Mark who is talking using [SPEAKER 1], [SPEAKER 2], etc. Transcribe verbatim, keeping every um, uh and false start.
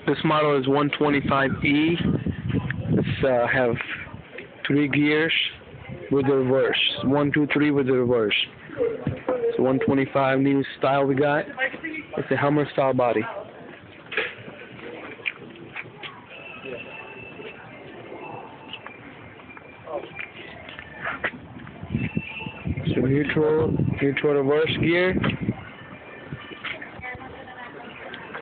[SPEAKER 1] This model is one twenty-five E. It's uh, have three gears with the reverse. One, two, three with the reverse. It's one twenty-five new style we got. It's a Hummer style body. So neutral, neutral reverse gear.